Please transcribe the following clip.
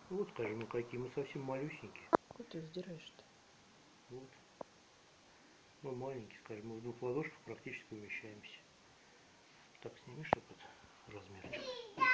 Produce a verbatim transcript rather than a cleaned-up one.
Вот, скажем, мы какие, мы совсем малюсенькие. Куда ты сдираешь-то? Вот. Мы маленькие, скажем, мы в двух ладошках практически умещаемся. Так, сними, чтобы это размерчик.